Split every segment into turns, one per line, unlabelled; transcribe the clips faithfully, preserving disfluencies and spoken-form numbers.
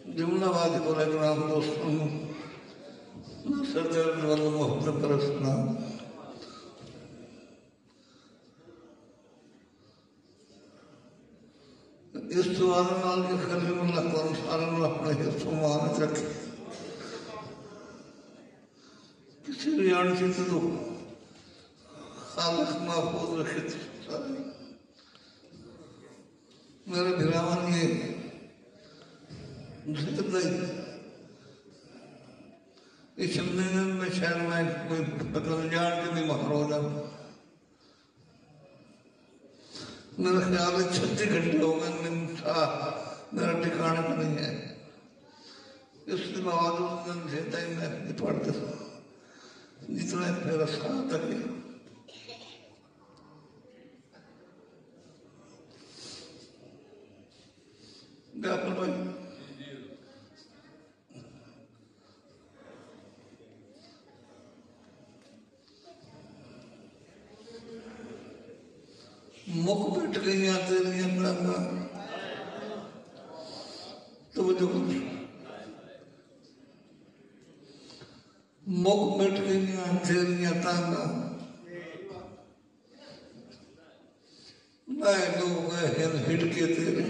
جملہ واجب الاکرام دوستوں ناصر علی والا محبت پرستنا اس سوال نال کے خلیم اللہ کو انسان اللہ اپنے حصہ مہانت رکھے کسی بھی آن چیتے تو خالق محفوظ رکھے تھے سارے میرے بھرامان یہ ذکر نہیں اس چندین میں شہر میں کوئی بدل جان کے بھی مہر ہو جاتا میرا خیال ہے چھتی گھنٹے ہو گئے میں میرا ٹھکانا کا نہیں ہے اس کے بعد اس دن دیتا ہی میں اپنی پڑھتے تھا جتنا میرا ساتھ تک ہے ڈاکٹر بھائی مک بیٹھ گئی آتے رہی اپنا کا توجہ کر مک بیٹھ گئی آتے رہی آتا کا نائے لوگ گئے ہیں ہٹ کے تیرے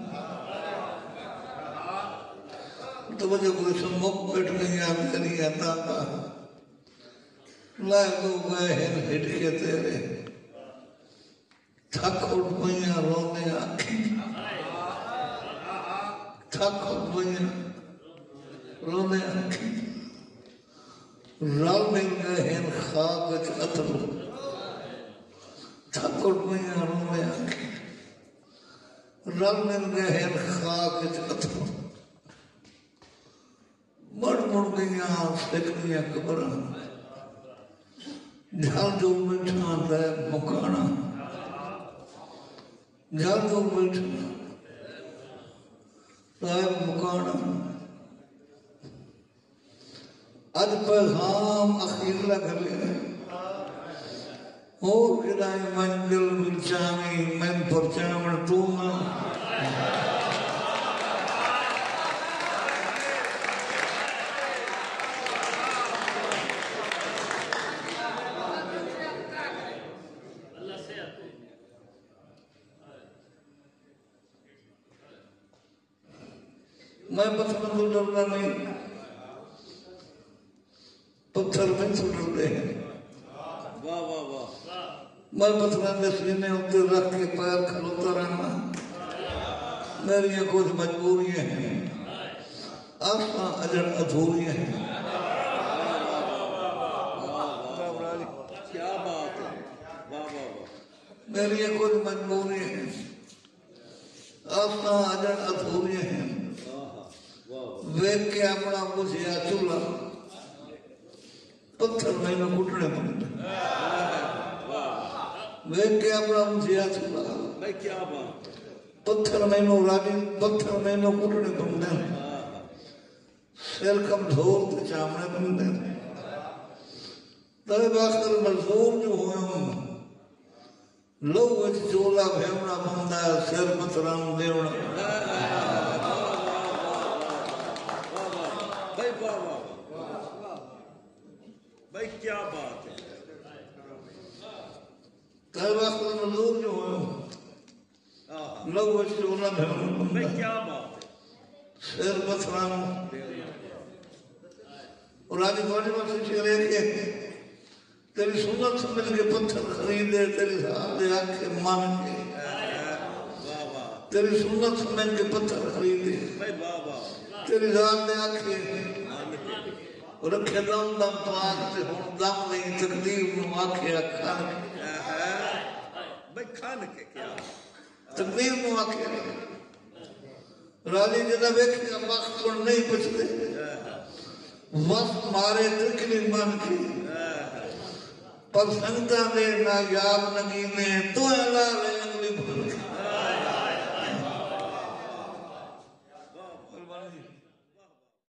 توجہ کر مک بیٹھ گئی آتے رہی آتا کا نائے لوگ گئے ہیں ہٹ کے تیرے تھک اٹھ پئیاں رونے آنکھیں تھک اٹھ پئیاں رونے آنکھیں رل مل گئے ہیں خواب وچ اترو تھک اٹھ پئیاں رونے آنکھیں رل مل گئے ہیں خواب وچ اترو مڑ مڑ گئیاں سکھنیاں قبراں جھل جو مٹھاں دے مکانا جھل جو مٹھاں تائب مکانا اج پیغام اخیر لگ لیا اور کدائیں منزل ملچامی میں پرچامن توما میں پتھر تو ڈرنا نہیں پتھر میں تو ڈر دے ہیں
واہ واہ واہ
میں پتھر میں سینے اتر رکھ کے پیر کھلوتا رہنا میری یہ کچھ مجبوریاں ہیں آساں اجڑ ادھوریاں ہیں
کیا بات ہے واہ واہ
میری یہ کچھ مجبوریاں ہیں آساں اجڑ ادھوریاں ہیں ویک کے اپنا مجھے چولہا پتھر میں نہ کٹنے پڑتے ویک کے اپنا مجھے چولہا
میں کیا بات
پتھر میں نہ راجی پتھر میں نہ کٹنے پڑتے سیر کم دھور تے چامنے پڑتے تب آخر مزدور جو ہوئے ہوں لوگ وچ چولہا بھیونا بندہ سیر پتھران دیونا
بھائی کیا بات ہے
تب آخر مزدور جو ہوئے ہوں لوگ وچ چولہا بھیونا
بھائی
بندہ
کیا بات ہے
سیر پتھران اور آج بڑی بات سے شعر ہے کہ تیری سنت سے مل کے پتھر خریدے تیری ساتھ دے آنکھیں مان کے تیری سنت سے مل کے پتھر خریدے تیری ذات دے آنکھیں رکھے دم دم تو آنکھ سے ہون دم نہیں تقدیر نو آنکھیں کھان کے
بھائی کھان کے کیا
تقدیر نو آنکھیں راجی جنہ بیکھے وقت کو نہیں بچتے وقت مارے تکلی مان کی پر سنگتا دے نایاب نگینے تو اعلیٰ لے